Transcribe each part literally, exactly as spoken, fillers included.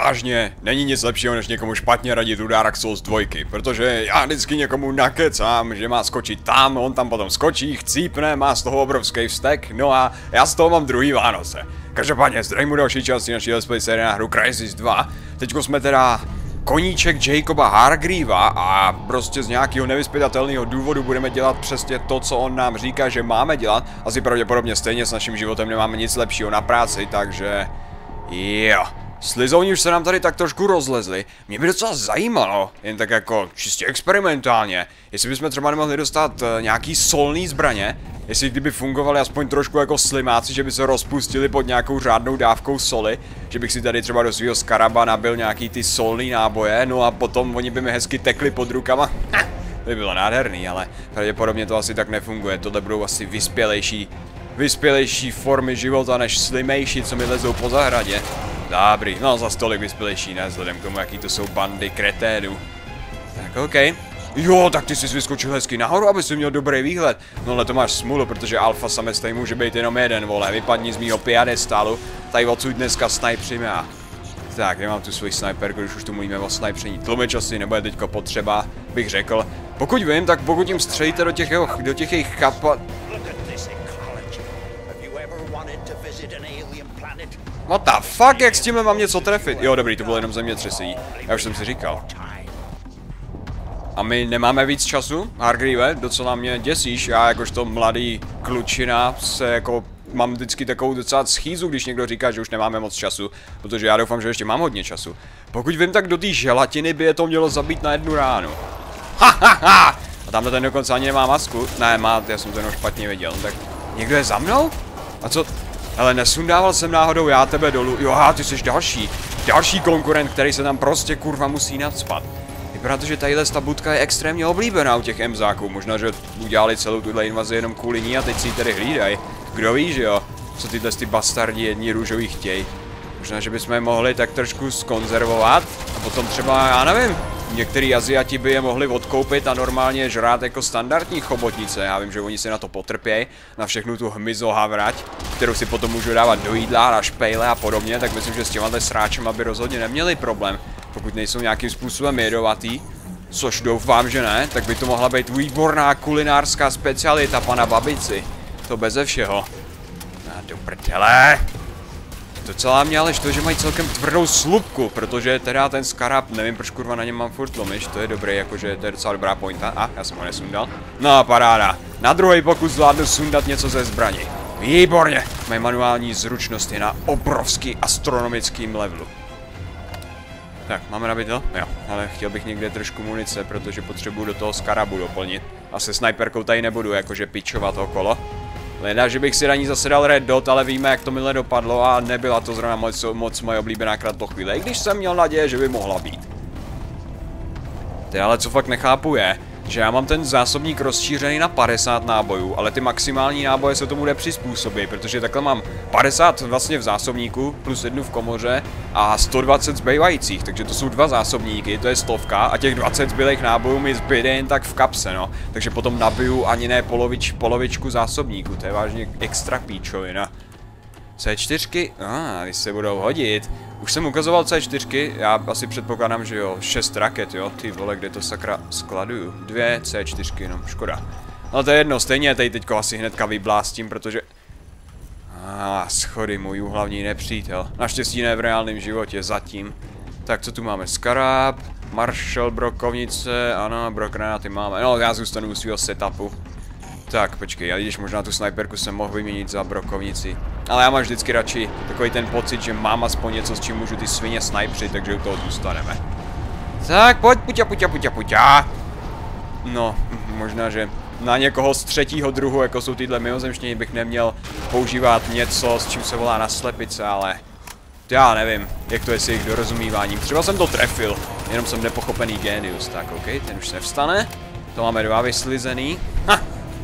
vážně, není nic lepšího, než někomu špatně radit u Dark Souls dva, protože já vždycky někomu nakecám, že má skočit tam, on tam potom skočí, chcípne, má z toho obrovský vztek, no a já z toho mám druhý Vánoce. Každopádně zdravím u další části naší Let's Play série na hru Crysis dva. Teďko jsme teda koníček Jacoba Hargreava a prostě z nějakého nevyzpytatelného důvodu budeme dělat přesně to, co on nám říká, že máme dělat. Asi pravděpodobně stejně s naším životem nemáme nic lepšího na práci, takže jo. Slizouni už se nám tady tak trošku rozlezli. Mě by docela zajímalo, jen tak jako čistě experimentálně, jestli bychom třeba nemohli dostat uh, nějaký solný zbraně, jestli kdyby fungovaly aspoň trošku jako slimáci, že by se rozpustili pod nějakou řádnou dávkou soli, že bych si tady třeba do svého skaraba nabil nějaký ty solný náboje, no a potom oni by mi hezky tekli pod rukama. Ha, to by bylo nádherný, ale pravděpodobně to asi tak nefunguje, tohle budou asi vyspělejší, vyspělejší formy života než slimejší, co mi lezou po zahradě. Dobrý, no za tolik vyspělejší, ne, vzhledem k tomu, jaký to jsou bandy kreténů. Tak OK. Jo, tak ty jsi vyskočil hezky nahoru, aby si měl dobrý výhled. No ale to máš smůlu, protože alfa samec tady může být jenom jeden, vole, vypadni z mýho piadestálu. Tady odsud dneska snajpřím já. Tak, kde mám tu svůj sniperku, když už tu mluvíme o snajpření. Tlumič asi nebude teďko potřeba, bych řekl. Pokud vím, tak pokud jim střejíte do těch jeho, do těch jejich kapat... What the fuck, jak s tímhle mám něco trefit? Jo, dobrý, to bylo jenom zemětřesení. Já už jsem si říkal. A my nemáme víc času, Hargreave, docela mě děsíš, já jakožto mladý klučina se jako mám vždycky takovou docela schýzu, když někdo říká, že už nemáme moc času, protože já doufám, že ještě mám hodně času. Pokud vím, tak do té želatiny by je to mělo zabít na jednu ránu. Ha, ha, ha! A tamhle ten dokonce ani nemá masku. Ne, má, já jsem to jenom špatně viděl. Tak někdo je za mnou? A co? Hele, nesundával jsem náhodou já tebe dolů. Jo, ty jsi další. Další konkurent, který se tam prostě kurva musí nacpat. Vypadá to, že tadyhle ta budka je extrémně oblíbená u těch emzáků. Možná, že udělali celou tuhle invazi jenom kvůli ní a teď si ji tady hlídají. Kdo ví, že jo? Co tyhle ty bastardi jedni růžový chtějí. Možná, že bychom je mohli tak trošku skonzervovat a potom třeba, já nevím, některý Aziati by je mohli odkoupit a normálně žrát jako standardní chobotnice. Já vím, že oni si na to potrpějí, na všechnu tu hmyzo havrať, kterou si potom můžu dávat do jídla, na špejle a podobně, tak myslím, že s těma sráčema by rozhodně neměli problém. Pokud nejsou nějakým způsobem jedovatý, což doufám, že ne, tak by to mohla být výborná kulinářská specialita pana babici. To beze všeho. A do prdele. Docela mě ale to, že mají celkem tvrdou slupku, protože teda ten skarab, nevím proč kurva na něm mám furt tlumič, to je dobrý, jakože to je docela dobrá pointa. A, já jsem ho nesundal. No paráda. Na druhý pokus zvládnu sundat něco ze zbraní. Výborně. Moje manuální zručnost je na obrovský astronomickým levelu. Tak, máme nabito? Jo, ale chtěl bych někde trošku munice, protože potřebuju do toho skarabu doplnit. A se snajperkou tady nebudu jakože pičovat okolo. Leda, že bych si na ní zase dal red dot, ale víme, jak to minule dopadlo a nebyla to zrovna moc, moc moje oblíbená kratochvíle, i když jsem měl naděje, že by mohla být. Ty ale co fakt nechápu je, že já mám ten zásobník rozšířený na padesát nábojů, ale ty maximální náboje se tomu nepřizpůsobí, protože takhle mám padesát vlastně v zásobníku, plus jednu v komoře a sto dvacet zbývajících, takže to jsou dva zásobníky, to je stovka a těch dvacet zbylých nábojů mi zbyde jen tak v kapse, no. Takže potom nabiju ani ne polovič, polovičku zásobníku, to je vážně extra píčovina. C čtyřky, a ah, když se budou hodit. Už jsem ukazoval C čtyřky, já asi předpokládám, že jo, šest raket, jo, ty vole, kde to sakra skladuju. Dvě C čtyřky, no, škoda. No to je jedno, stejně tady teďko asi hnedka vyblástím, protože... A ah, schody, můj hlavní nepřítel. Naštěstí ne v reálném životě, zatím. Tak co tu máme? Skarab, Marshall, brokovnice, ano, brokgranáty máme. No, já zůstanu u svého setupu. Tak, počkej, já když možná tu snajperku jsem mohl vyměnit za brokovnici. Ale já mám vždycky radši takový ten pocit, že mám aspoň něco, s čím můžu ty svině snajpřit, takže u toho zůstaneme. Tak, pojď, puťa, puťa, puťa, puťa. No, možná, že na někoho z třetího druhu, jako jsou tyhle mimozemštění, bych neměl používat něco, s čím se volá na slepice, ale... Já nevím, jak to je s jejich dorozumíváním. Třeba jsem to trefil, jenom jsem nepochopený génius. Tak, OK, ten už se vstane. To máme dva vyslizený. Ha!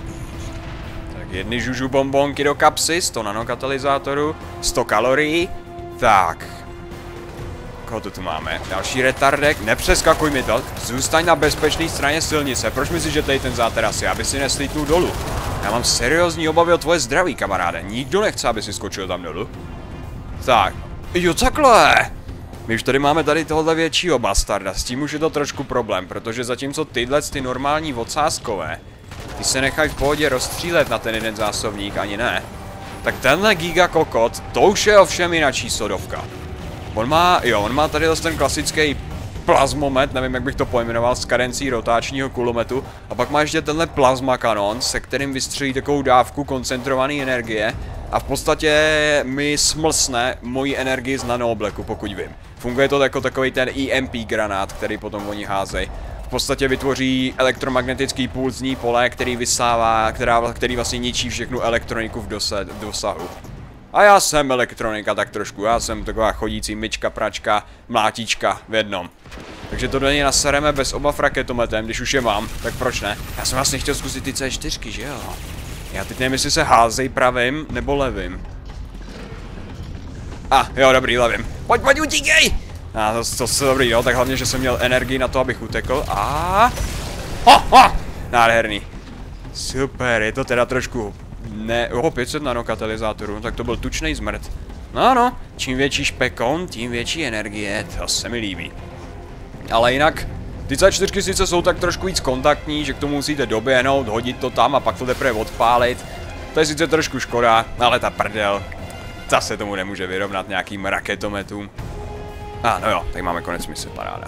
Jedny žužu bombonky do kapsy, sto nanokatalyzátorů, sto kalorií. Tak. Koho tu máme? Další retardek. Nepřeskakuj mi to. Zůstaň na bezpečné straně silnice. Proč myslíš, že tady ten záteras je? Aby si neslítnul dolů. Já mám seriózní obavy o tvoje zdraví, kamaráde. Nikdo nechce, aby si skočil tam dolů. Tak. Jo, takhle. My už tady máme tady tohle většího bastarda, s tím už je to trošku problém, protože zatímco tyhle ty normální ocázkové, ty se nechají v pohodě rozstřílet na ten jeden zásobník, ani ne. Tak tenhle giga kokot, to už je ovšem jináčí sodovka. On má, jo, on má tady ten klasický plazmomet, nevím jak bych to pojmenoval, s kadencí rotáčního kulometu. A pak má ještě tenhle plazma kanon, se kterým vystřelí takovou dávku koncentrované energie. A v podstatě mi smlsne moji energii z nanoobleku, pokud vím. Funguje to jako takový ten E M P granát, který potom oni házejí. V podstatě vytvoří elektromagnetický pulzní pole, který vysává, která, který vlastně ničí všechnu elektroniku v, dose, v dosahu. A já jsem elektronika tak trošku, já jsem taková chodící myčka, pračka, mlátička v jednom. Takže to do něj nasereme bez obav raketometem, když už je mám, tak proč ne? Já jsem vlastně chtěl zkusit ty C čtyři, že jo? Já teď nevím, jestli se házej pravým nebo levým. A, ah, jo, dobrý, levým. Pojď, pojď, utíkej! A to, to se dobrý, jo, tak hlavně, že jsem měl energii na to, abych utekl. A ho, ho! Nádherný. Super, je to teda trošku... Ne, oho, pět set nanokatalyzátorů, tak to byl tučnej zmrt. No ano, čím větší špekon, tím větší energie, to se mi líbí. Ale jinak, ty C čtyři sice jsou tak trošku víc kontaktní, že k tomu musíte doběhnout, hodit to tam a pak to teprve odpálit. To je sice trošku škoda, ale ta prdel, zase tomu nemůže vyrovnat nějakým raketometům. A ah, no jo, tady máme konec mise, paráda.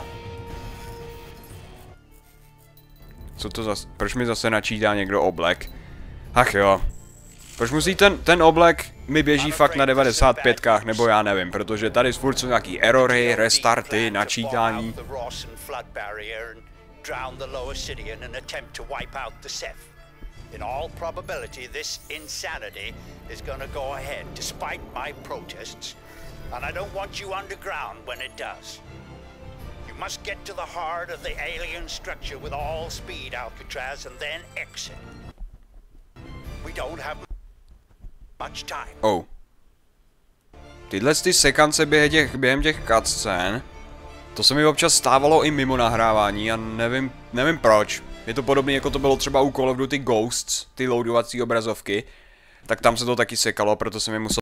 Co to zase, proč mi zase načítá někdo oblek? Ach jo. Proč musí ten, ten oblek mi běží fakt na devadesát pětkách, nebo já nevím, protože tady furt jsou nějaký erory, restarty, načítání. In all probability, this insanity is gonna go ahead, despite my protests. And I don't want you underground when it does. You must get to the heart of the alien structure with all speed, Alcatraz, and then exit. We don't have much time. Oh. Tyhle ty sekance během těch, během těch cutscén, to se mi občas stávalo i mimo nahrávání a nevím, nevím proč. Je to podobné, jako to bylo třeba u Call of Duty Ghosts, ty loadovací obrazovky. Tak tam se to taky sekalo, proto jsem mi musel...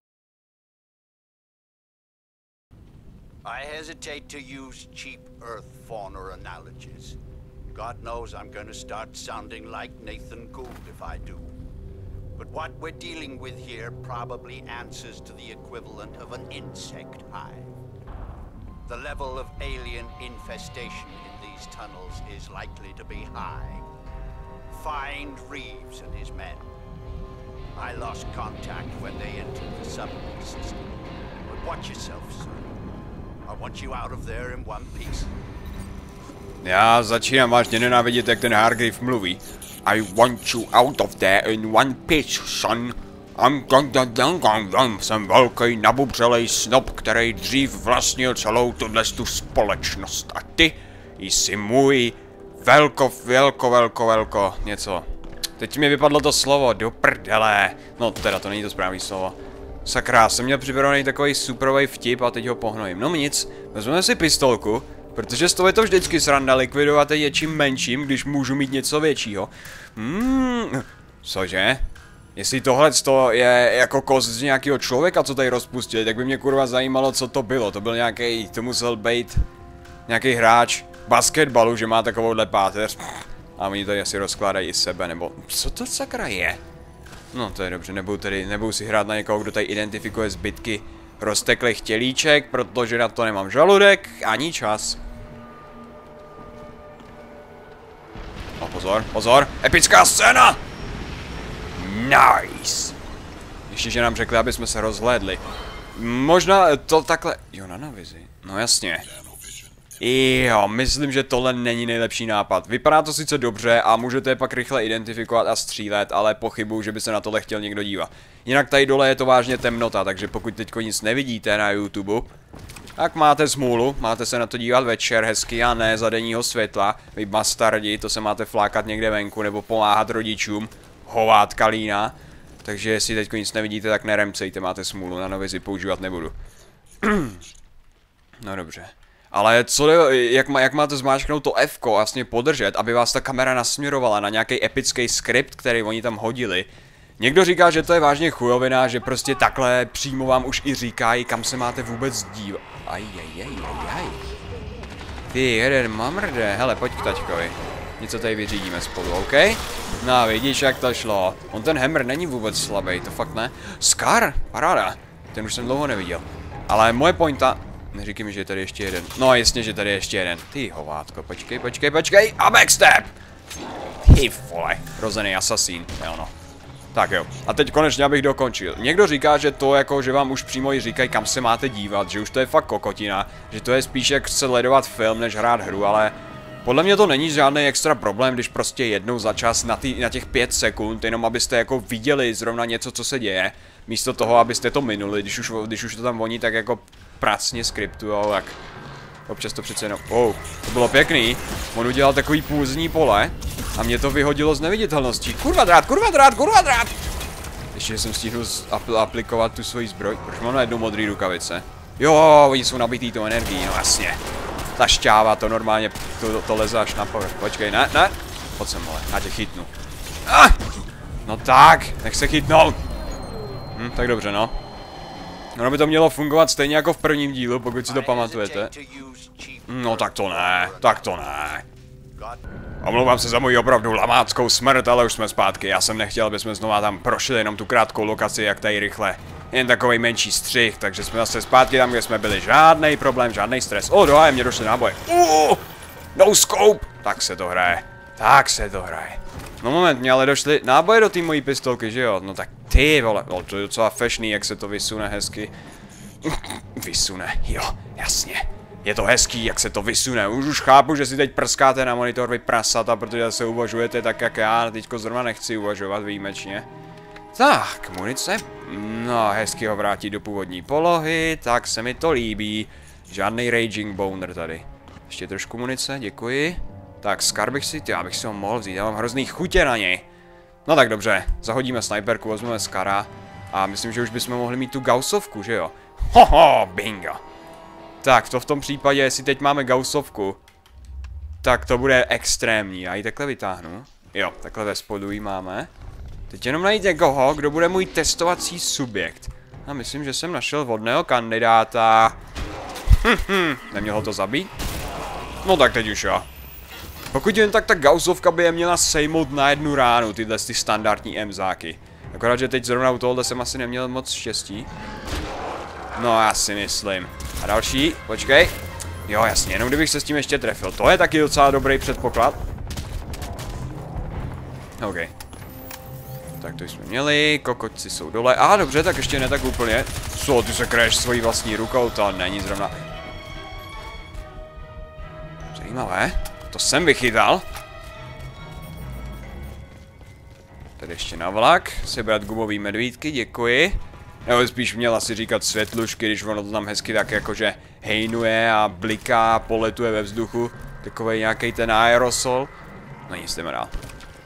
I hesitate to use cheap Earth fauna analogies. God knows I'm going to start sounding like Nathan Gould if I do. But what we're dealing with here probably answers to the equivalent of an insect hive. The level of alien infestation in these tunnels is likely to be high. Find Reeves and his men. I lost contact when they entered the subway system. But watch yourself, son. I want you out of there in one piece. Já začínám vážně nenávidět, jak ten Hargrave mluví. I want you out of there in one piece, son. I'm jsem velký nabubřelej snob, který dřív vlastnil celou tuhle tu společnost. A ty jsi můj velko, velko, velko, velko, něco. Teď mi vypadlo to slovo, do prdele. No teda to není to správné slovo. Sakra, jsem měl připravený takový superový vtip a teď ho pohnojím. No nic, vezmeme si pistolku, protože z toho je to vždycky sranda likvidovat je něčím menším, když můžu mít něco většího. Hmm, cože? Jestli tohle je jako kost z nějakého člověka, co tady rozpustili, tak by mě kurva zajímalo, co to bylo. To byl nějaký, to musel být nějaký hráč basketbalu, že má takovouhle páteř. A oni tady asi rozkládají i sebe, nebo co to sakra je? No to je dobře, nebudu tedy, nebudu si hrát na někoho, kdo tady identifikuje zbytky rozteklých tělíček, protože na to nemám žaludek ani čas. O, pozor, pozor, epická scéna! Nice! Ještě, že nám řekli, aby jsme se rozhlédli. Možná to takhle... Jo, nanovizi. No jasně. Jo, myslím, že tohle není nejlepší nápad. Vypadá to sice dobře a můžete je pak rychle identifikovat a střílet, ale pochybuju, že by se na tohle chtěl někdo dívat. Jinak tady dole je to vážně temnota, takže pokud teďko nic nevidíte na YouTube, tak máte smůlu, máte se na to dívat večer hezky a ne za denního světla. Vy bastardi, to se máte flákat někde venku nebo pomáhat rodičům. Hovátka lína. Takže jestli teďko nic nevidíte, tak neremcejte, máte smůlu, na novizi používat nebudu. No dobře. Ale co, jak, má, jak máte zmáčknout to F-ko, vlastně podržet, aby vás ta kamera nasměrovala na nějaký epický skript, který oni tam hodili. Někdo říká, že to je vážně chujovina, že prostě takhle přímo vám už i říkají, kam se máte vůbec dívat. Ajajajajaj. Ty, jeden mamrde, hele, pojď k taťkovi. Něco tady vyřídíme spolu, OK? No, vidíš, jak to šlo. On ten hammer není vůbec slabý, to fakt ne. Scar, paráda. Ten už jsem dlouho neviděl. Ale moje pointa... Neříkej mi, že je tady ještě jeden. No, jasně, že tady je ještě jeden. Ty hovátko, počkej, počkej, počkej. A backstep! Ty vole, rozený asasín, jo no. Tak jo, a teď konečně abych dokončil. Někdo říká, že to jako, že vám už přímo i říkají, kam se máte dívat, že už to je fakt kokotina, že to je spíš jak sledovat film, než hrát hru, ale podle mě to není žádný extra problém, když prostě jednou za čas na, tý, na těch pět sekund, jenom abyste jako viděli zrovna něco, co se děje, místo toho, abyste to minuli, když už, když už to tam oni tak jako pracně skriptujou, tak občas to přece jenom, oh, to bylo pěkný, on udělal takový půzní pole a mě to vyhodilo z neviditelností, kurva drát, kurva drát, kurva drát! Ještě jsem stihl apl aplikovat tu svoji zbroj, proč mám najednou modrý rukavice? Jo, oni jsou nabitý tou energií, no jasně. Ta šťáva, to normálně, to, to leze až na povrch, počkej, ne, ne, pojď sem, vole, já tě chytnu. Ah! No tak, nech se chytnout. Hm, tak dobře, no. Ono by to mělo fungovat stejně jako v prvním dílu, pokud si to pamatujete. No tak to ne, tak to ne. Omlouvám se za moji opravdu lamáckou smrt, ale už jsme zpátky. Já jsem nechtěl, aby jsme znova tam prošli jenom tu krátkou lokaci, jak tady rychle. Jen takovej menší střih, takže jsme zase zpátky tam, kde jsme byli. Žádnej problém, žádnej stres. O, doháje, mě došly náboje. Uh, no scope! Tak se to hraje. Tak se to hraje. No moment, mě ale došly náboje do té mojí pistolky, že jo? No tak ty vole, no, to je docela fashný, jak se to vysune hezky. Vysune, jo, jasně. Je to hezký, jak se to vysune. Už už chápu, že si teď prskáte na monitor vy prasata, protože se uvažujete tak, jak já. Teďko zrovna nechci uvažovat výjimečně. Tak, munice. No, hezky ho vrátit do původní polohy, tak se mi to líbí. Žádný Raging Boner tady. Ještě trošku munice, děkuji. Tak, Scar bych si, já bych si ho mohl vzít, já mám hrozný chutě na něj. No tak dobře, zahodíme sniperku, vezmeme Scara. A myslím, že už bychom mohli mít tu Gaussovku, že jo? Hoho, bingo. Tak, to v tom případě, jestli teď máme Gaussovku, tak to bude extrémní. Já ji takhle vytáhnu. Jo, takhle ve spodu ji máme. Teď jenom najít někoho, kdo bude můj testovací subjekt. A myslím, že jsem našel vhodného kandidáta. Hm, hm, nemělo to zabít? No tak teď už jo. Pokud jen tak ta Gaussovka by je měla sejmout na jednu ránu, tyhle ty standardní emzáky. Akorát, že teď zrovna u tohohle jsem asi neměl moc štěstí. No, já si myslím. A další, počkej. Jo, jasně, jenom kdybych se s tím ještě trefil. To je taky docela dobrý předpoklad. OK. Tak to jsme měli, kokočci jsou dole. A dobře, tak ještě ne tak úplně. Co, ty se kraješ svojí vlastní rukou, to není zrovna. Zajímavé, to jsem vychytal. Tady ještě na vlak, sebrat gubový medvídky, děkuji. Nebo spíš měl asi říkat světlušky, když ono to tam hezky tak jakože hejnuje a bliká, poletuje ve vzduchu. Takovej nějaký ten aerosol. No nic, jdeme dál.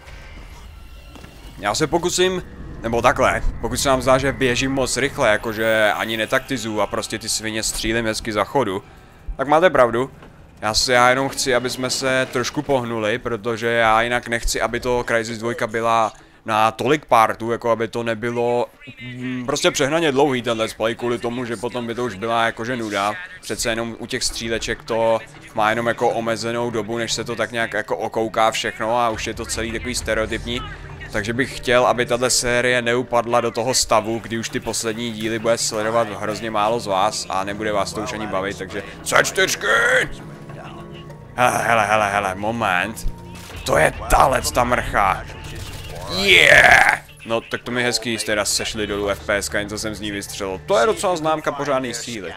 Já se pokusím, nebo takhle, pokud se nám zdá, že běžím moc rychle, jakože ani netaktizuju a prostě ty svině střílím hezky za chodu, tak máte pravdu. Já se já jenom chci, aby jsme se trošku pohnuli, protože já jinak nechci, aby to Crysis dva byla na tolik partů, jako aby to nebylo mm, prostě přehnaně dlouhý ten let's play, kvůli tomu, že potom by to už byla jakože nuda. Přece jenom u těch stříleček to má jenom jako omezenou dobu, než se to tak nějak jako okouká všechno a už je to celý takový stereotypní. Takže bych chtěl, aby tato série neupadla do toho stavu, kdy už ty poslední díly bude sledovat hrozně málo z vás a nebude vás to už ani bavit, takže C čtyři! Hele, hele, hele, hele, moment. To je talec, ta mrcha. Yeah! No, tak to mi hezky teda sešli dolů F P S, něco jsem z ní vystřelil. To je docela známka pořádný síly.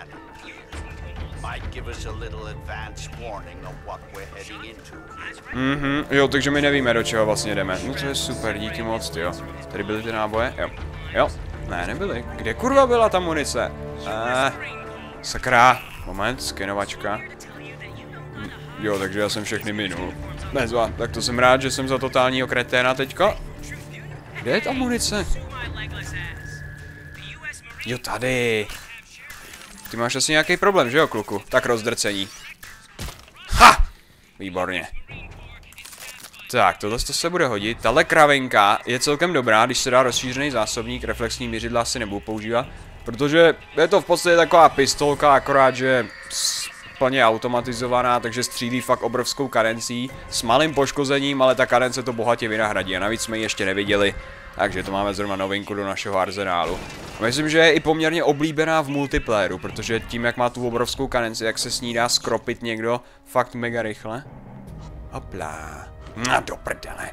Mhm, jo, takže my nevíme, do čeho vlastně jdeme. No to je super, díky moc, jo. Tady byly ty náboje? Jo. Jo. Ne, nebyly. Kde kurva byla ta munice? Eh, sakra. Moment, skenovačka. Hm, jo, takže já jsem všechny minul. Bezva, tak to jsem rád, že jsem za totálního kreténa teďko. Kde je ta munice? Jo, tady. Ty máš asi nějaký problém, že jo, kluku? Tak rozdrcení. Ha! Výborně. Tak, tohle to se bude hodit. Tahle kravinka je celkem dobrá, když se dá rozšířený zásobník, reflexní měřidla asi nebudu používat. Protože je to v podstatě taková pistolka, akorát, že je plně automatizovaná, takže střílí fakt obrovskou kadencí. S malým poškozením, ale ta kadence to bohatě vynahradí. A navíc jsme ji ještě neviděli, takže to máme zrovna novinku do našeho arzenálu. A myslím, že je i poměrně oblíbená v multiplayeru, protože tím, jak má tu obrovskou kadenci, jak se s ní dá skropit někdo fakt mega rychle. Hopla. Na do prdele.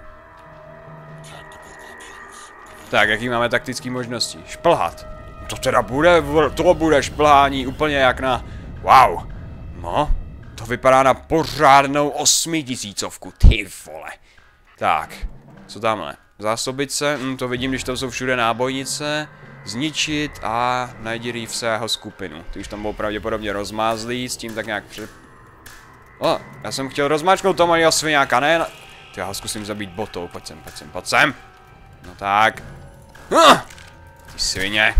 Tak, jaký máme taktické možnosti? Šplhat. To teda bude, to bude šplhání úplně jak na... Wow. No, to vypadá na pořádnou osmitisícovku, ty vole. Tak, co tamhle? Zásobice, hm, to vidím, když tam jsou všude nábojnice. Zničit a najdi Reevese a jeho skupinu. Ty už tam byl pravděpodobně rozmázlý, s tím tak nějak před... O, já jsem chtěl rozmáčknout toho malého sviňáka, ne? Ty, já ho zkusím zabít botou, pojď sem, pojď sem, pojď sem. No tak. Huh! Ty svině.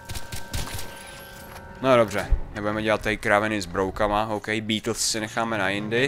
No dobře, nebudeme dělat tady kraveny s broukama, ok, Beatles si necháme na jindy.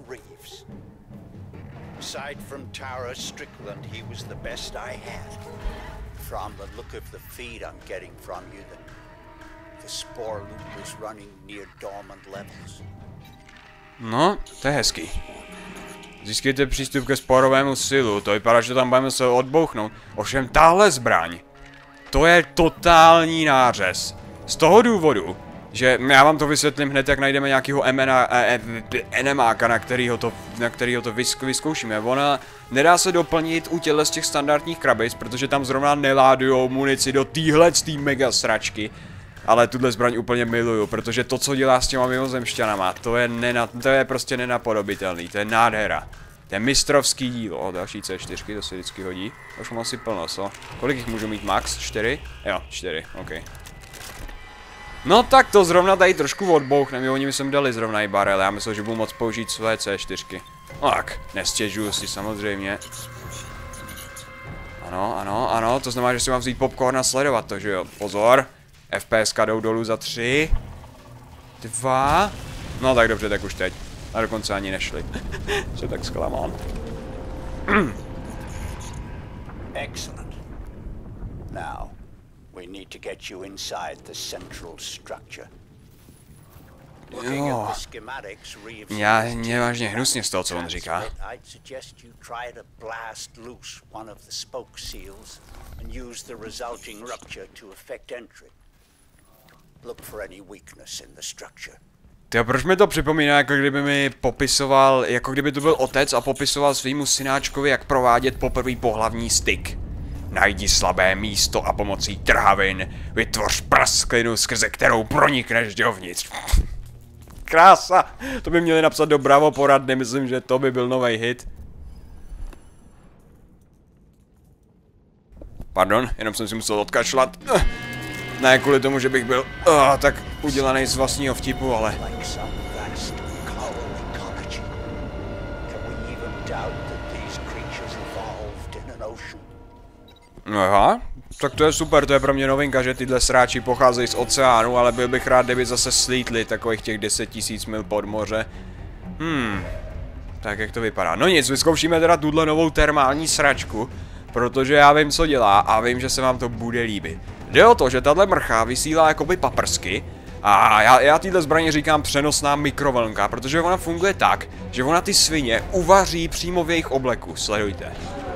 Aside from Tara Strickland, he was the best I had. From the look of the feed I'm getting from you, the, the spore loop is running near dormant levels. No, to je hezký. Získejte přístup ke sporovému silu, to vypadá, že tam budeme se odbouchnout. Ovšem tahle zbraň, to je totální nářez. Z toho důvodu, že já vám to vysvětlím hned, jak najdeme nějakého enemáka, na kterýho to, na kterýho to vyzkoušíme. Ona nedá se doplnit u těchto z těch standardních krabic, protože tam zrovna neládujou munici do téhle mega sračky. Ale tuhle zbraň úplně miluju, protože to, co dělá s těma mimozemšťanama, to je, nena, to je prostě nenapodobitelný, to je nádhera. To je mistrovský dílo. O, další C čtyři, to se vždycky hodí. Už mám asi plno, co? Kolik jich můžu mít max? čtyři? Jo, čtyři, ok. No tak to zrovna tady trošku odbouchneme, oni mi sem dali zrovna i barel, já myslím, že budu moc použít své C čtyři. No tak, nestěžuju si samozřejmě. Ano, ano, ano, to znamená, že si mám vzít popcorn a sledovat to, že jo? Pozor. F P S jdou dolů za tři. Dva. No tak dobře, tak už teď. A dokonce ani nešli. Jsem tak zklamán. Excellent. Now, we need to get you inside the central structure. Jo. Já mě vážně hnusně z toho, co on říká. Tyjo, proč mi to připomíná, jako kdyby mi popisoval, jako kdyby to byl otec a popisoval svýmu synáčkovi, jak provádět poprvý pohlavní styk. Najdi slabé místo a pomocí trhavin vytvoř prasklinu, skrze kterou pronikneš dovnitř. Krása! To by měli napsat do Bravo poradny, myslím, že to by byl nový hit. Pardon, jenom jsem si musel odkašlat. Ne kvůli tomu, že bych byl uh, tak udělaný z vlastního vtipu, ale... No aha, tak to je super, to je pro mě novinka, že tyhle sráči pocházejí z oceánu, ale byl bych rád, kdyby zase slítli takových těch deset tisíc mil pod moře. Hmm, tak jak to vypadá. No nic, vyzkoušíme teda tuhle novou termální sračku, protože já vím, co dělá a vím, že se vám to bude líbit. Jde o to, že tahle mrcha vysílá jakoby paprsky a já, já téhle zbraně říkám přenosná mikrovlnka, protože ona funguje tak, že ona ty svině uvaří přímo v jejich obleku, sledujte.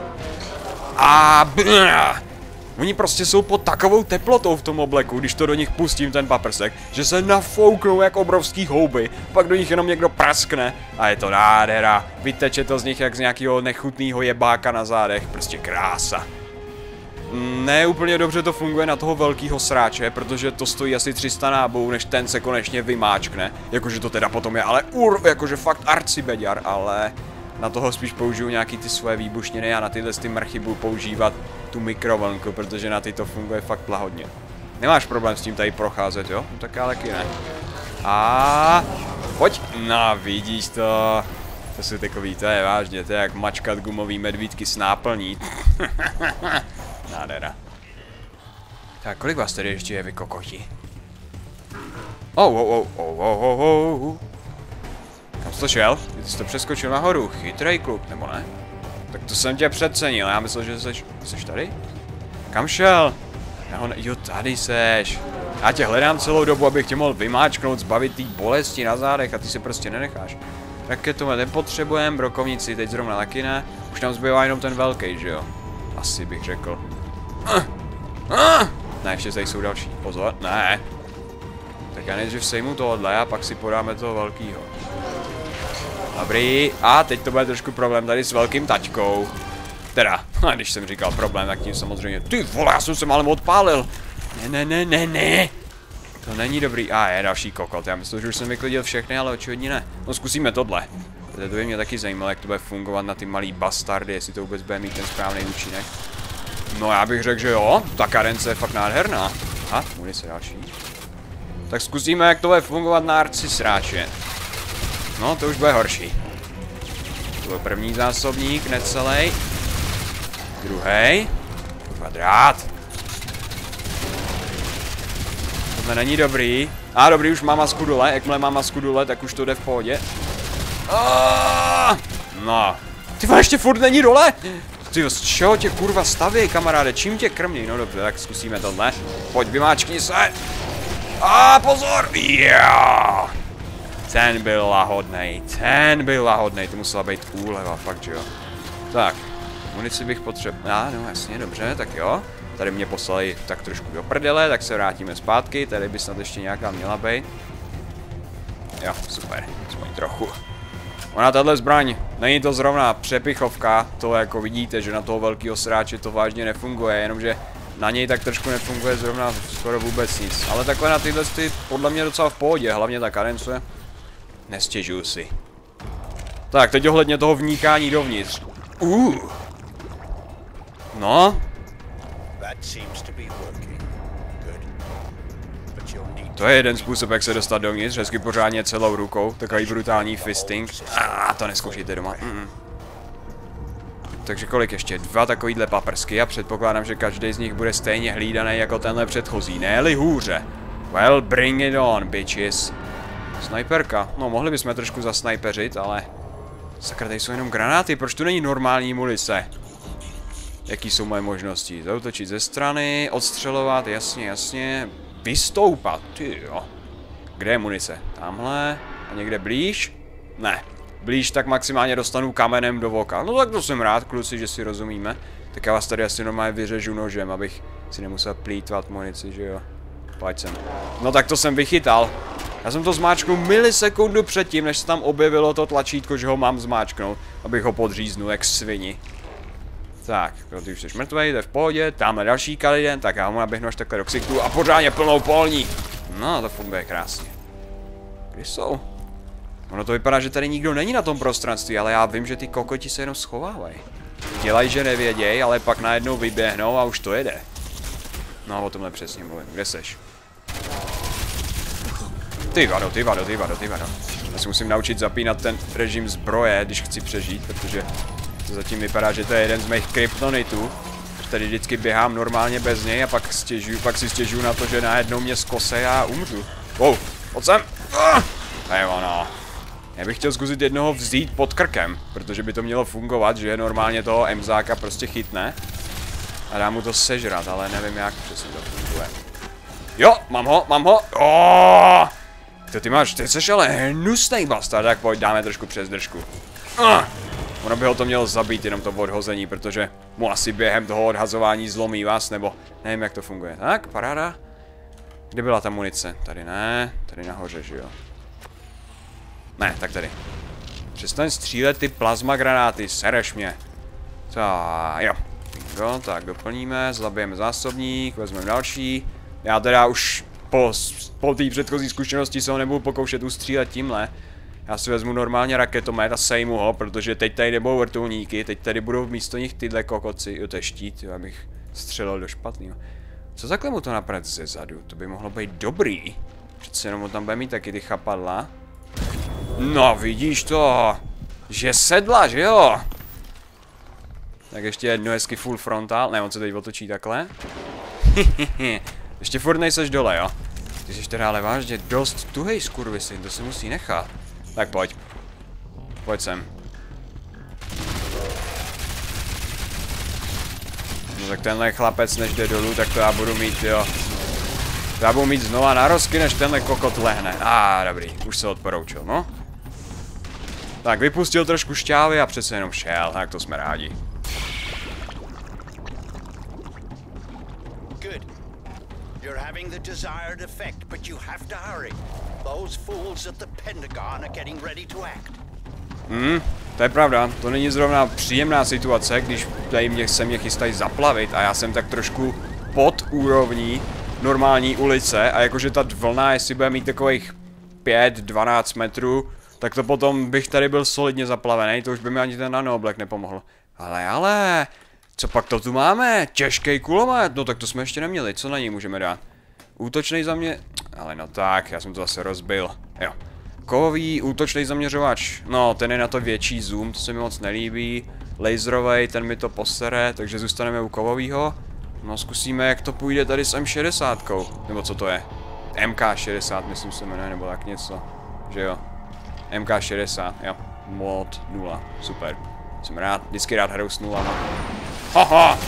A brrr, oni prostě jsou pod takovou teplotou v tom obleku, když to do nich pustím ten paprsek, že se nafouknou jak obrovský houby, pak do nich jenom někdo praskne a je to nádhera. Vyteče to z nich jak z nějakého nechutného jebáka na zádech, prostě krása. Ne úplně dobře to funguje na toho velkého sráče, protože to stojí asi tři sta nábojů, než ten se konečně vymáčkne. Jakože to teda potom je ale ur, jakože fakt arcibeďar, ale... Na toho spíš použiju nějaký ty svoje výbušniny a na tyhle ty mrchy budu používat tu mikrovlnku, protože na ty to funguje fakt plahodně. Nemáš problém s tím tady procházet, jo? No tak ale taky ne. A pojď! No, vidíš to. To jsou takový, to je vážně, to je jak mačkat gumový medvídky s náplní. Nádhera. Tak, kolik vás tady ještě je, vy kokoti? Oh, oh, oh, oh, oh, oh, oh. Kam jsi to šel? Ty jsi to přeskočil nahoru, chytrej kluk, nebo ne? Tak to jsem tě přecenil, já myslel, že jsi... Jsi tady? Kam šel? Já ho ne... Jo, tady seš. Já tě hledám celou dobu, abych tě mohl vymáčknout, zbavit té bolesti na zádech a ty se prostě nenecháš. Raketové nepotřebujeme, brokovnici teď zrovna taky ne. Už tam zbývá jenom ten velký, že jo? Asi bych řekl. Uh, uh. Ne, ještě tady jsou další. Pozor, ne. Tak já nejdřív sejmu tohohle a pak si podáme toho velkýho. Dobrý, a teď to bude trošku problém tady s velkým taťkou. Teda, když jsem říkal problém, tak tím samozřejmě, ty vole, já jsem se málem odpálil. Ne, ne, ne, ne, ne. To není dobrý, a je další kokot, já myslím, že už jsem vyklidil všechny, ale očividně ne. No zkusíme tohle. To by mě taky zajímalo, jak to bude fungovat na ty malý bastardy, jestli to vůbec bude mít ten správný účinek. No já bych řekl, že jo, ta kadence je fakt nádherná. Aha, munice další. Tak zkusíme, jak to bude fungovat na arci sráče. No, to už bude horší. To byl první zásobník, necelej. Druhý. Kvadrát. Tohle není dobrý. A ah, dobrý, už mám masku dole. Jakmile mám masku dole, tak už to jde v pohodě. Ah! No. Ty vole, ještě furt není dole? Ty, z čeho tě kurva staví, kamaráde? Čím tě krmí? No dobře, tak zkusíme tohle. Pojď, vymáčkni se. A ah, pozor! Yeah! Ten byl lahodnej, ten byl lahodnej, to musela být úleva, fakt, že jo. Tak, munici bych potřeboval, no jasně, dobře, tak jo. Tady mě poslali tak trošku do prdele, tak se vrátíme zpátky, tady by snad ještě nějaká měla být. Jo, super, aspoň trochu. Ona tahle zbraň, není to zrovna přepichovka, to jako vidíte, že na toho velkého sráče to vážně nefunguje, jenomže na něj tak trošku nefunguje zrovna skoro vůbec nic. Ale takhle na tyhle ty podle mě docela v pohodě, hlavně ta kadence. Nestěžuju si. Tak, teď ohledně toho vnikání dovnitř. Uh. No. To je jeden způsob, jak se dostat dovnitř, hezky pořádně celou rukou, takový brutální fisting. A to neskoušejte doma. Mm -mm. Takže kolik ještě? Dva takovýhle paprsky a předpokládám, že každý z nich bude stejně hlídaný jako tenhle předchozí, ne-li hůře. Well, bring it on, bitches. Snajperka. No, mohli bychom trošku zasnajpeřit, ale... Sakra, tady jsou jenom granáty, proč tu není normální munice? Jaký jsou moje možnosti? Zautočit ze strany, odstřelovat, jasně, jasně. Vystoupat, ty jo. Kde je munice? Tamhle. A někde blíž? Ne. Blíž tak maximálně dostanu kamenem do voka. No tak to jsem rád, kluci, že si rozumíme. Tak já vás tady asi normálně vyřežu nožem, abych si nemusel plýtvat munici, že jo. Pojď sem. No tak to jsem vychytal. Já jsem to zmáčknul milisekundu předtím, než se tam objevilo to tlačítko, že ho mám zmáčknout, abych ho podříznul jak svini. Tak, ty už jsi mrtvej, jde v pohodě, tamhle další kaliden, tak já mu naběhnu až takhle do ksichtu a pořádně plnou polní. No, to funguje krásně. Kde jsou? Ono to vypadá, že tady nikdo není na tom prostranství, ale já vím, že ty kokoti se jenom schovávají. Dělají, že nevěděj, ale pak najednou vyběhnou a už to jede. No, o tomhle přesně mluvím. Kde seš? Ty vado, ty vado, ty vado, ty vado. Já si musím naučit zapínat ten režim zbroje, když chci přežít, protože to zatím vypadá, že to je jeden z mých kryptonitů. Tady vždycky běhám normálně bez něj a pak, stěžuju, pak si stěžuju na to, že najednou mě skose a umřu. Wow, pojď sem. Ah, to je ono. Já bych chtěl zkusit jednoho vzít pod krkem, protože by to mělo fungovat, že normálně toho emzáka prostě chytne a dá mu to sežrat, ale nevím, jak přesně to funguje. Jo, mám ho, mám ho. Oh! To ty máš, ty jsi ale hnusnej bastard, tak pojď, dáme trošku přes držku. Ah! Ono by ho to mělo zabít, jenom to odhození, protože mu asi během toho odhazování zlomí vás, nebo nevím, jak to funguje. Tak, paráda. Kde byla ta munice? Tady ne, tady nahoře, že jo? Ne, tak tady. Přestaň střílet ty plazma granáty, sereš mě. Tak, jo. Bingo, tak doplníme, zabijeme zásobník, vezmeme další. Já teda už po, po té předchozí zkušenosti se ho nebudu pokoušet ustřílet tímhle. Já si vezmu normálně raketomet a sejmu ho, protože teď tady nebudou vrtulníky, teď tady budou místo nich tyhle kokoci. Jo, to je štít, jo, abych střelil do špatného. Co takhle mu to naprat ze zadu? To by mohlo být dobrý. Přece jenom tam bude mít taky ty chapadla. No, vidíš to, že sedla, že jo? Tak ještě jedno hezky full frontal, ne, on se teď otočí takhle. Ještě furt nejseš dole, jo? Ty jsi teda ale vážně dost tuhej skurvisyn, to se musí nechat. Tak pojď. Pojď sem. No tak tenhle chlapec, než jde dolů, tak to já budu mít, jo. To já budu mít znova narozky, než tenhle kokot lehne. A ah, dobrý, už se odporoučil, no. Tak, vypustil trošku šťávy a přece jenom šel, tak to jsme rádi. Good. You're having the desired effect, but you have to hurry. Those fools at the Pentagon are getting ready to act. Hmm, to je pravda, to není zrovna příjemná situace, když tady mě, se mě chystají zaplavit a já jsem tak trošku pod úrovní normální ulice a jakože ta vlna, jestli bude mít takových pět dvanáct metrů, tak to potom bych tady byl solidně zaplavený, to už by mi ani ten nanooblek nepomohl. Ale, ale, co pak to tu máme? Těžký kulomet, no tak to jsme ještě neměli, co na něj můžeme dát? Útočný za mě, ale no tak, já jsem to zase rozbil, jo. Kovový útočný zaměřovač, no ten je na to větší zoom, to se mi moc nelíbí. Laserovej, ten mi to posere, takže zůstaneme u kovovýho. No zkusíme, jak to půjde tady s M šedesát, nebo co to je? M K šedesát, myslím se jmenuje, nebo tak něco, že jo. M K šedesát, jo, mod nula, super. Jsem rád, vždycky rád hraju s nulama. Haha!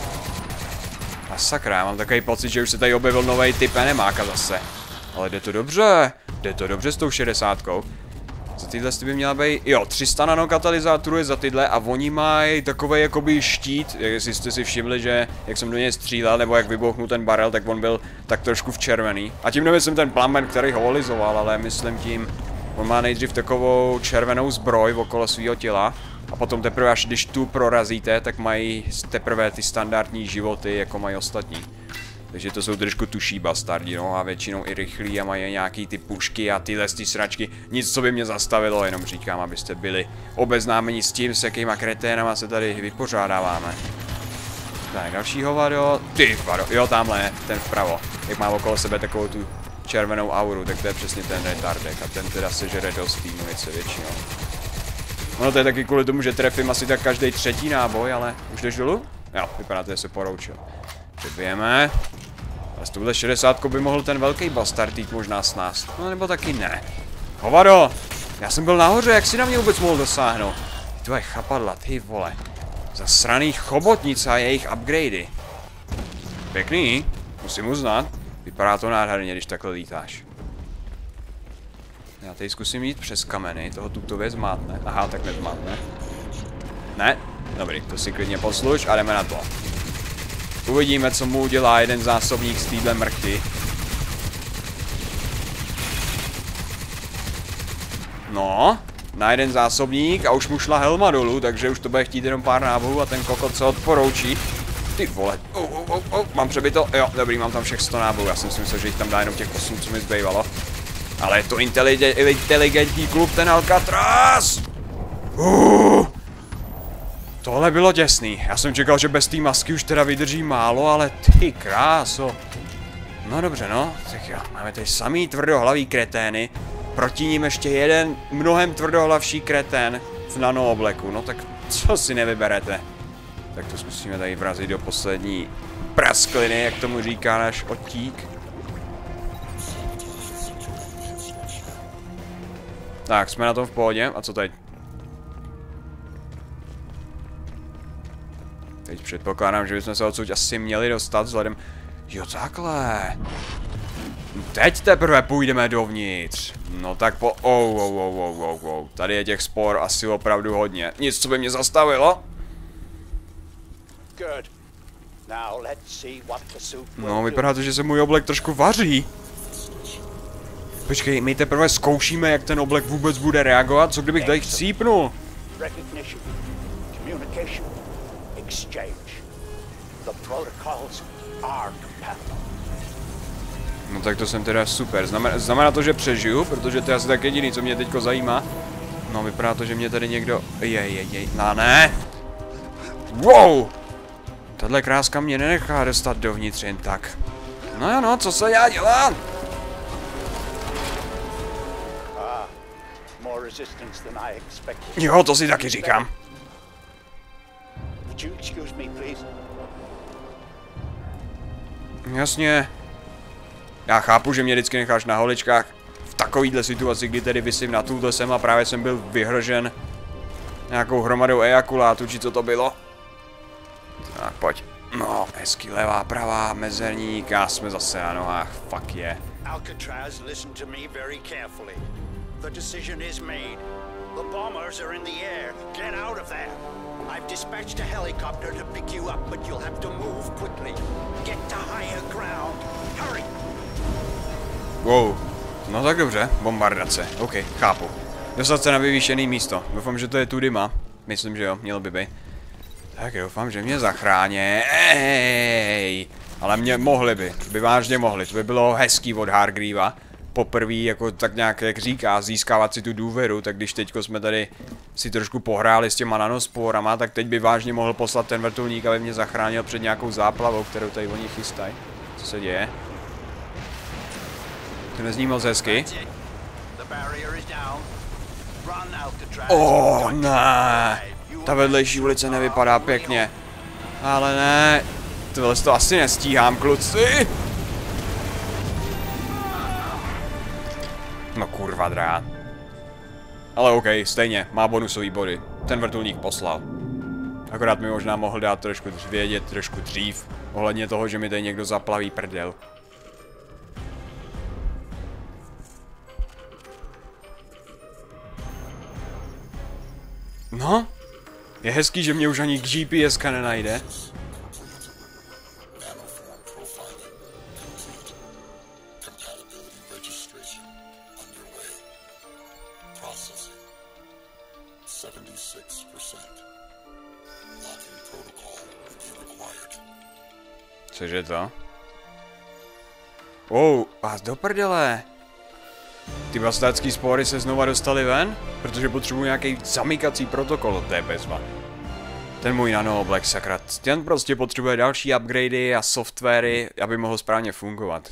A sakra, já mám takový pocit, že už se tady objevil nový typ enemáka zase. Ale jde to dobře, jde to dobře s tou šedesátkou. Za tyhle by měla být, jo, tři sta nanokatalyzátorů je za tyhle a oni mají takový jakoby štít, jestli jste si všimli, že jak jsem do něj střílel, nebo jak vybouchnul ten barel, tak on byl tak trošku v červený. A tím nemyslím ten plamen, který ho olizoval, ale myslím tím, on má nejdřív takovou červenou zbroj okolo svého těla. A potom teprve, až když tu prorazíte, tak mají teprve ty standardní životy, jako mají ostatní. Takže to jsou trošku tuší bastardi, no a většinou i rychlí a mají nějaký ty pušky a tyhle ty sračky. Nic, co by mě zastavilo, jenom říkám, abyste byli obeznámeni s tím, s jakýma kreténama se tady vypořádáváme. Tak, další hovado, ty vado, jo, tamhle, ten vpravo. Jak má okolo sebe takovou tu červenou auru, tak to je přesně ten retardek a ten teda sežere dost té munice většinou. Ono to je taky kvůli tomu, že trefím asi tak každý třetí náboj, ale už jdeš dolů? Jo, vypadá to, že se poroučil. Přebijeme. A s touhle šedesátkou by mohl ten velký bastard jít možná s nás. No nebo taky ne. Hovado! Já jsem byl nahoře, jak si na mě vůbec mohl dosáhnout? Tvoje chapadla, ty vole. Zasraný chobotnice a jejich upgradey. Pěkný, musím uznat. Vypadá to nádherně, když takhle lítáš. Já tady zkusím jít přes kameny, toho tuto věc mátne. Aha, tak nezmátne. Ne? Dobrý, to si klidně posluš a jdeme na to. Uvidíme, co mu udělá jeden zásobník z téhle mrchty. No, na jeden zásobník a už mu šla helma dolů, takže už to bude chtít jenom pár nábojů a ten kokot se odporoučí. Ty vole, oh, oh, oh, oh. Mám přebito, jo, dobrý, mám tam všech sto nábojů, já jsem si myslel, že jich tam dá jenom těch osm, co mi zbývalo. Ale je to inteligentní klub, ten Alcatraz! Uh, tohle bylo děsný. Já jsem čekal, že bez té masky už teda vydrží málo, ale ty kráso. No dobře, no. Tak jo, máme tady samý tvrdohlavý kretény. Proti ním ještě jeden mnohem tvrdohlavší kretén v nanoobleku. No tak co si nevyberete? Tak to zkusíme tady vrazit do poslední praskliny, jak tomu říká náš otík. Tak, jsme na tom v pohodě. A co teď? Teď předpokládám, že bychom se odsud asi měli dostat vzhledem... Jo, takhle. Teď teprve půjdeme dovnitř. No tak po... Oh, oh, oh, oh, oh, oh. Tady je těch spor asi opravdu hodně. Nic, co by mě zastavilo. No, vypadá to, že se můj oblek trošku vaří. Počkej, my teprve zkoušíme, jak ten oblek vůbec bude reagovat, co kdybych tady chcípnul? No tak to jsem teda super. Znamená, znamená to, že přežiju, protože to je asi tak jediný, co mě teďko zajímá. No, vypadá to, že mě tady někdo... Jej, jej, jej, no ne! Wow! Tahle kráska mě nenechá dostat dovnitř jen tak. No jo, no, co se já dělám? Jo, to si taky říkám. Jasně. Já chápu, že mě vždycky necháš na holičkách v takovýhle situaci, kdy tedy visím na tuhle sem a právě jsem byl vyhrožen nějakou hromadou ejakulátu, či co to bylo. Tak, pojď. No, hezky levá, pravá, mezerník a jsme zase na nohách, fuck je. Yeah. Alcatraz, listen to me very carefully. The decision is made. The bombers are in the air. Get out of there. I've dispatched a helicopter to pick you up, but you'll have to move quickly. Get to higher ground. Hurry! Wow. No tak dobře, bombardace. OK, chápu. Dostat se na vyvýšený místo. Doufám, že to je tudyma. Myslím, že jo, mělo by být. Tak doufám, že mě zachráně. Ej! Ale mě mohli by, by vážně mohli. To by bylo hezký od Hargreava. Poprvé, jako tak nějak, jak říká, získávat si tu důvěru, tak když teďko jsme tady si trošku pohráli s těma nanosporama, tak teď by vážně mohl poslat ten vrtulník, aby mě zachránil před nějakou záplavou, kterou tady oni chystají. Co se děje? To nezní moc hezky. Oh, ne. Ta vedlejší ulice nevypadá pěkně. Ale ne. Tohle to asi nestíhám, kluci. No kurva drát. Ale OK, stejně, má bonusový body. Ten vrtulník poslal. Akorát mi možná mohl dát trošku vědět, trošku dřív. Ohledně toho, že mi tady někdo zaplaví prdel. No, je hezký, že mě už ani G P S ka nenajde. Cože to? Oh, a do prdele. Ty bastácký spory se znova dostali ven? Protože potřebuji nějaký zamykací protokol, to je bezva. Ten můj nanooblek, sakra, ten prostě potřebuje další upgradey a softwary, aby mohl správně fungovat.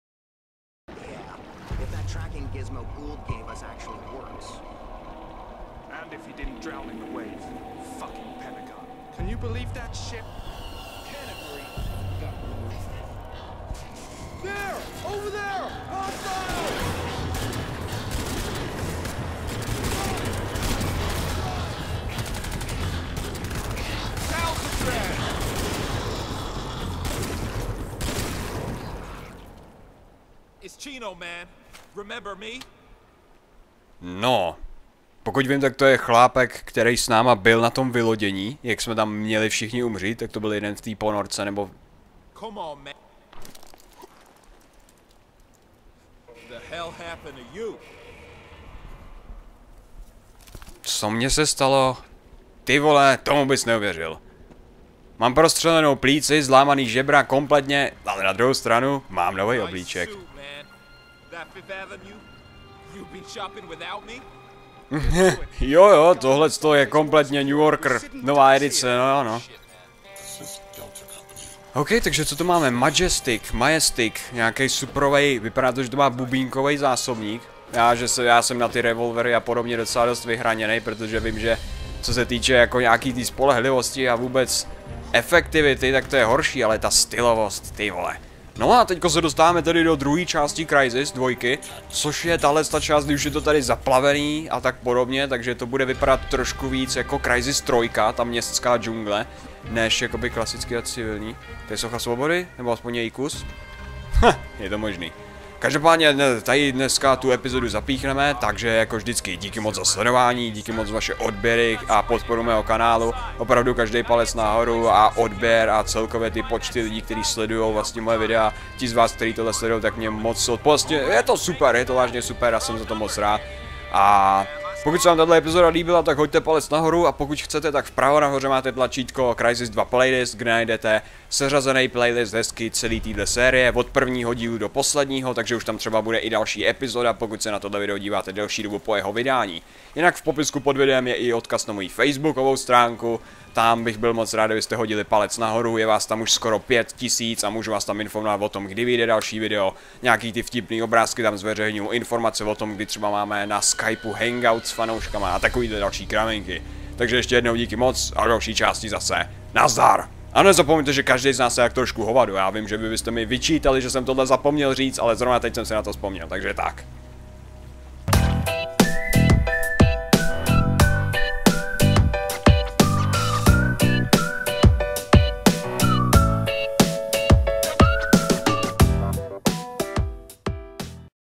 No, pokud vím, tak to je chlápek, který s náma byl na tom vylodění, jak jsme tam měli všichni umřít, tak to byl jeden v té ponorce, nebo... Co mně se stalo? Ty vole, tomu bys neuvěřil. Mám prostřelenou plíci, zlámaný žebra kompletně, ale na druhou stranu mám nový oblíček. Jo jo, tohle je kompletně New Yorker, nová edice, no ano. OK, takže co tu máme? Majestic, Majestic, nějaký suprovej, vypadá to, že to má bubínkový zásobník. Já, že se, já jsem na ty revolvery a podobně docela dost vyhraněný, protože vím, že co se týče jako nějaký tý spolehlivosti a vůbec efektivity, tak to je horší, ale ta stylovost, ty vole. No a teďko se dostáváme tedy do druhé části Crysis dvojky, což je tahle ta část, když je to tady zaplavený a tak podobně, takže to bude vypadat trošku víc jako Crysis trojka, ta městská džungle, než jakoby klasický a civilní. To je socha svobody? Nebo aspoň její kus? Ha, je to možný. Každopádně tady dneska tu epizodu zapíchneme, takže jako vždycky díky moc za sledování, díky moc za vaše odběry a podporu mého kanálu. Opravdu každý palec nahoru a odběr a celkově ty počty lidí, kteří sledují vlastně moje videa. Ti z vás, kteří tohle sledují, tak mě moc vlastně, je to super, je to vážně super a jsem za to moc rád. A pokud se vám tato epizoda líbila, tak hoďte palec nahoru a pokud chcete, tak vpravo nahoře máte tlačítko Crysis dva playlist, kde najdete seřazený playlist hezky celý téhle série od prvního dílu do posledního, takže už tam třeba bude i další epizoda, pokud se na tohle video díváte delší dobu po jeho vydání. Jinak v popisku pod videem je i odkaz na moji facebookovou stránku, tam bych byl moc rád, kdybyste hodili palec nahoru, je vás tam už skoro pět tisíc a můžu vás tam informovat o tom, kdy vyjde další video, nějaký ty vtipný obrázky tam zveřejňuji, informace o tom, kdy třeba máme na Skypeu hangout s fanouškama a takovýhle další kravinky. Takže ještě jednou díky moc a další části zase. Nazdar! A nezapomeňte, že každý z nás je jak trošku hovado, já vím, že by byste mi vyčítali, že jsem tohle zapomněl říct, ale zrovna teď jsem se na to vzpomněl, takže tak.